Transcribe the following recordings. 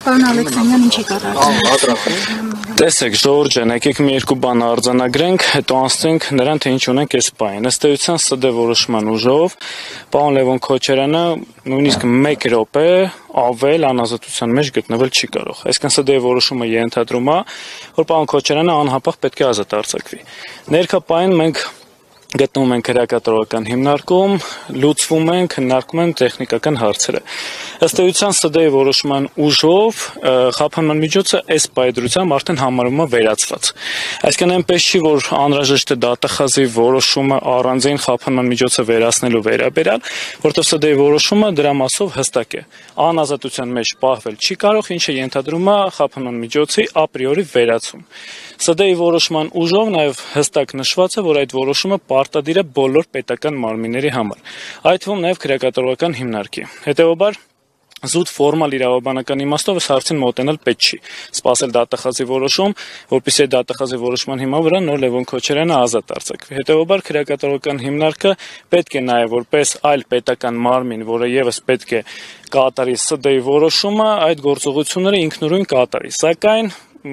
Պարոն Ալեքսանյան, ինչ եք առարկում։ Տեսեք, Ժորժ ջան, եկեք մի երկու բան արձանագրենք, հետո անցնենք նրան, թե ինչ ունենք այս պահին։ Ըստ էության ՍԴ որոշման ուժով պարոն Լևոն Քոչարյանը նույնիսկ 1 րոպե ավել անազատության մեջ գտնվել չի կարող։ Այսինքն ՍԴ որոշումը ենթադրում է, որ պարոն Քոչարյանը անհապաղ պետք է ազատ արձակվի։ Ներքապային մենք գտնվում ենք հրակատարողական հիմնարկում, լուծվում ենք, քննարկում են տեխնիկական հարցերը։ Ըստ էության ՍԴ որոշման ուժով խափանման միջոցը այս պայծրությամբ արդեն համարվում է վերացված։ Այսինքն այնպես չի, որ անհրաժեշտ է դատախազի որոշումը առանձին խափանման միջոցը վերացնելու վերաբերյալ, որտեղ ՍԴ որոշումը դրա մասով հստակ է։ Անազատության մեջ պահվել չի կարող, ինչը ենթադրում է խափանման միջոցի ապրիորի վերացում։ ՍԴ որոշման ուժով նաև հստակ նշված է, որ այդ որոշումը պարտադիր է բոլոր պետական մարմինների համար, այդ թվում նաև քրեակատարողական հիմնարկի։ Հետևաբար զուտ ֆորմալ իրավաբանական իմաստով այս հարցին մոտենալ պետք չի։ Սպասել դատախազի որոշում, որպեսզի այդ դատախազի որոշման հիման վրա նոր Լևոն Քոչարյանը ազատ արձակվի։ Հետևաբար քրեակատարողական հիմնարկը պետք է նաև որպես այլ պետական մարմին, որը եւս պետք է կատարի ՍԴ-ի որոշումը, այդ գործողությունները ինքնուրույն կատարի։ Սակայն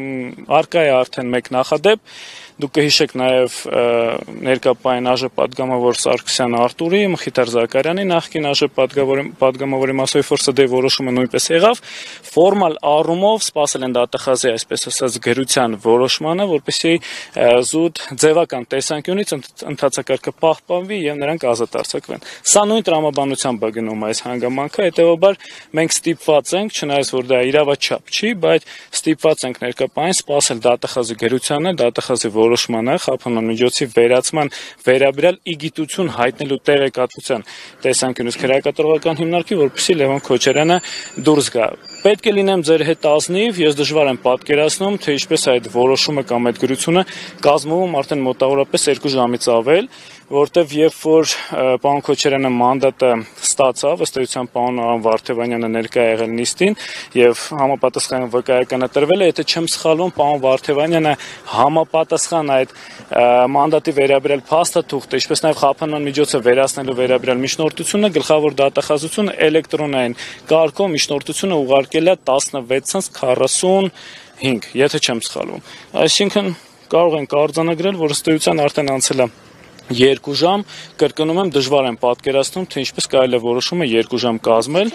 արկա է արդեն մեկ նախադեպ, դուք կհիշեք նաև ներկայապահին ԱԺ պատգամավոր Սարգսյան Արտուրի, Մխիթար Զաքարյանի նախկին ԱԺ պատգամավորի մասով, որ ՍԴ որոշումը նույնպես եղավ, ֆորմալ առումով սպասել են դատախազի, այսպես ասած, գրության որոշմանը, որպեսզի զուտ ձևական տեսանկյունից ընթացակարգը պահպանվի եւ նրանք ազատ արձակվեն։ Սա նույն տրամաբանությամբ է գնում այս հանգամանքը, հետեւաբար մենք ստիպված ենք, չնայած որ դա իրավաչափ չի, բայց ստիպված ենք ներկայապահին սպասել դատախազի գրությանը, դատախազի որոշմանը, խափանման միջոցի վերացման վերաբերյալ իգիտություն հայտնելու տեղեկատվության տեսանկյունից քրեակատարողական հիմնարկի, որպեսզի Լևոն Քոչարյանը դուրս գա։ Պետք է լինեմ ձեր հետ ազնիվ, ես դժվար եմ պատկերացնում, թե ինչպես այդ որոշումը կամ այդ գրությունը կազմվում արդեն մոտավորապես 2 ժամից ավել, որտեվ երբ որ պարոն Քոչարյանը մանդատը ստացավ, ըստ էության պարոն Վարդևանյանը ներկա եղել նիստին եւ համապատասխան վկայականատրվել է, եթե չեմ սխալվում, պարոն Վարդևանյանը համապատասխան այդ մանդատի վերաբերյալ փաստաթուղթը, ինչպես նաեւ խափանման միջոցը վերացնելու վերաբերյալ միջնորդությունը գլխավոր դատախազությունը էլեկտրոնային կարգով միջնորդությունը ուղարկել է 16:45, եթե չեմ սխալվում։ Այսինքն կարող ենք արձանագրել, որ ըստ էության արդեն անցել է 2 ժամ, կրկնում եմ, դժվար եմ պատկերացնում, թե ինչպես կարելի է որոշումը 2 ժամ կազմել։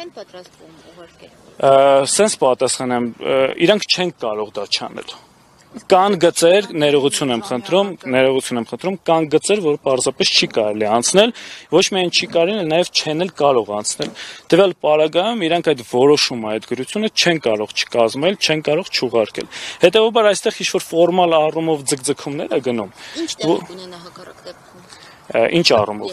Սենց պատասխանեմ, իրանք չեն կարող դա չանել։ Կան գծեր, ներողություն եմ խնդրում, կան գծեր, որ պարզապես չի կարելի անցնել, ոչ միայն չի կարելի, նաև չեն էլ կարող անցնել։ Տվյալ պարագայում իրանք այդ որոշումը, այդ գրությունը չեն կարող չկազմել, չեն կարող չուղարկել։ Հետևաբար այստեղ ինչ-որ ֆորմալ առումով ձգձգումներ է գնում։ Ինչ տեղ կունենա հակառակ դեպքում։ Ինչ առումով։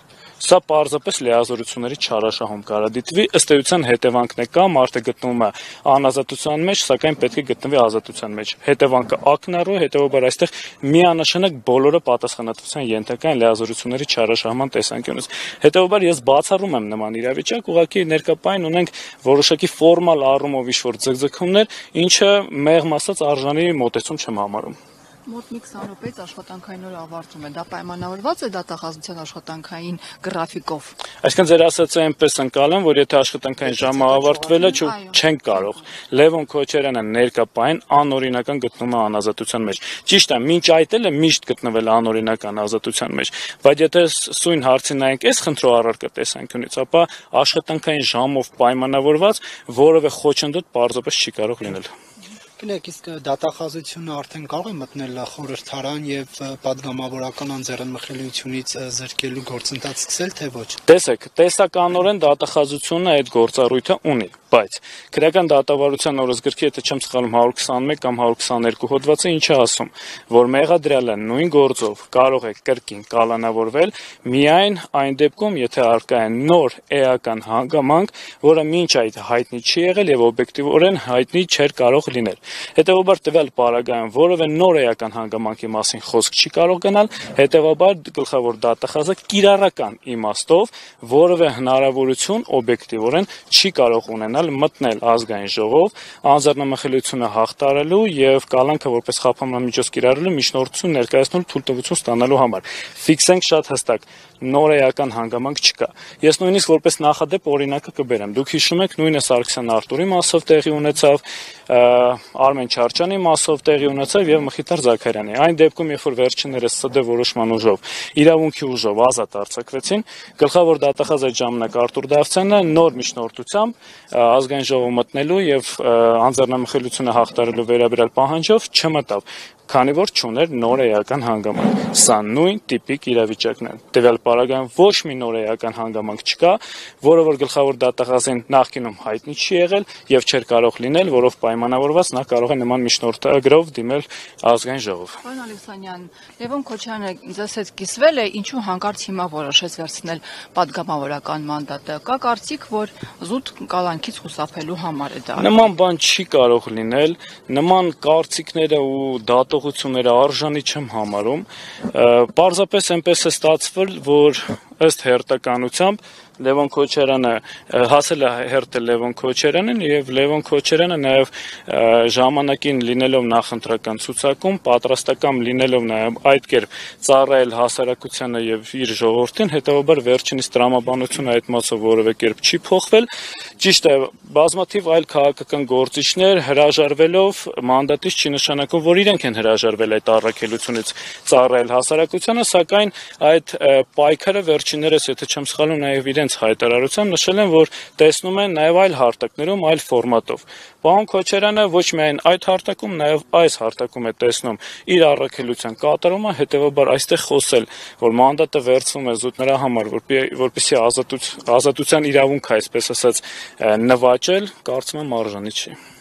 Սա պարզապես լիազորությունների չարաշահում կարա դիտվի, ըստ էության հետևանքն է կա, մարդը գտնվում է անազատության մեջ, սակայն պետք է գտնվի ազատության մեջ։ Հետևանքը ակնառու է, հետևաբար այստեղ միանշանակ բոլորը պատասխանատվության ենթակա են լիազորությունների չարաշահման տեսանկյունից։ Հետևաբար ես բացառում եմ նման իրավիճակ, ուղղակի ներկայապահին ունենք որոշակի ֆորմալ առումով ինչ-որ ձգձգումներ, ինչը մեղմ ասած արժանի մոտեցում չեմ համարում։ Մոտ մի 20 րոպեից աշխատանքային օրը ավարտվում է, դա պայմանավորված է դատախազության աշխատանքային գրաֆիկով։ Այսինքն ձեր ասածը այնպես ընկալեմ, որ եթե աշխատանքային ժամը ավարտվել է, չեն կարող։ Լևոն Քոչարյանը ներկայապահին անօրինական գտնվում է անազատության մեջ։ Ճիշտ է, մինչ այդ էլ է միշտ գտնվել անօրինական ազատության մեջ, բայց եթե սույն հարցին նայենք այս խնդրող առարկա տեսանկյունից, ապա աշխատանքային ժամով պայմանավորված որևէ խոչընդոտ պարզապես չի կարող լինել։ Գիտեք, իսկ դատախազությունը արդեն կարող է մտնել խորհրդարան եւ պատգամավորական անձեռնմխելիությունից զրկելու գործընթաց սկսել, թե ոչ։ Տեսեք, տեսականորեն դատախազությունը այդ գործառույթը ունի, բայց քրեական դատավարության օրենսգրքի, եթե չեմ սխալվում, 121 կամ 122 հոդվածը ինչ է ասում, որ մեղադրյալը նույն գործով կարող է կրկին կալանավորվել միայն այն դեպքում, եթե առկա է նոր էական հանգամանք, որը մինչ այդ հայտնի չի եղել եւ օբյեկտիվորեն հայտնի չէր կարող լինել։ Հետևաբար տվյալ պարագայում որևէ նոր էական հանգամանքի մասին խոսք չի կարող գնալ, հետևաբար գլխավոր դատախազը կիրառական իմաստով որևէ հնարավորություն օբյեկտիվորեն չի կարող ունենալ ունենալ, մտնել ազգային ժողով, անձեռնամխելիությունը հաղթարելու եւ կալանքը որպես խափանամիջոց կիրառելու միջնորդություն ներկայացնելու թույլտվություն ստանալու համար։ Ֆիքսենք շատ հստակ, նոր էական հանգամանք չկա։ Ես նույնիսկ որպես նախադեպ օրինակը կբերեմ։ Դուք հիշում եք, նույնը Սարգսյան Արտուրի մասով տեղի ունեցավ, Արմեն Չարչյանի մասով տեղի ունեցավ եւ Մխիթար Զաքարյանի։ Այն դեպքում, երբ որ վերջիններս ՍԴ որոշման ուժով, իրավունքի ուժով ազատ արձակվեցին, գլխավոր դատախազ այդ ժամանակ Արտուր Դավթյանը նոր միջնորդությամբ ազգային ժողով մտնելու եւ անձեռնամխելիությունը հաղթարելու վերաբերյալ պահանջով չմտավ, քանի որ չուներ նոր էական հանգամանք։ Սա նույն տիպիկ իրավիճակն է։ Տվյալ պարագայում ոչ մի նոր էական հանգամանք չկա, որը որ գլխավոր դատախազին նախկինում հայտնի չի եղել եւ չէր կարող լինել, որով պայմանավորված նա կարող է նման միջնորդագրով դիմել ազգային ժողով։ Պարոն Ալեքսանյան, Լևոն Քոչարյանը ձեզ հետ կիսվել է, ինչու հանկարծ հիմա որոշեց վերցնել падգամավորական մանդատը։ Կա կարծիք, որ զուտ կալանքից խուսափելու համար է դա։ Նման բան չի կարող լինել, նման կարծիքները ու դատողությունները արժանի չեմ համարում։ Պարզապես այնպես է ստացվել, որ ըստ հերթականությամբ Լևոն Քոչարյանը հասել է հերթը Լևոն Քոչարյանին եւ Լևոն Քոչարյանը նաեւ ժամանակին լինելով նախընտրական ցուցակում պատրաստական լինելով նաեւ այդ կերպ ծառայել հասարակությանը եւ իր ժողովրդին, հետեւաբար վերջինիս տրամաբանությունը այդ մասով որևէ կերպ չի փոխվել։ Ճիշտ է, բազմաթիվ այլ քաղաքական գործիչներ հրաժարվելով մանդատից չի նշանակում, որ իրենք են հրաժարվել այդ առաքելությունից ծառայել հասարակությանը, սակայն այդ պայքարը վերջիններս, եթե չեմ սխալվում, նաեւ իրենց հայտարարությամբ նշել են, որ տեսնում են նաև այլ հարթակներում, այլ ֆորմատով։ Պարոն Քոչարյանը ոչ միայն այդ հարթակում, նաև այս հարթակում է տեսնում իր առաքելության կատարումը, հետևաբար այստեղ խոսել, որ մանդատը վերցվում է զուտ նրա համար, որպեսզի ազատության իրավունքը, այսպես ասած, նվաճել, կարծում եմ արժանի չի։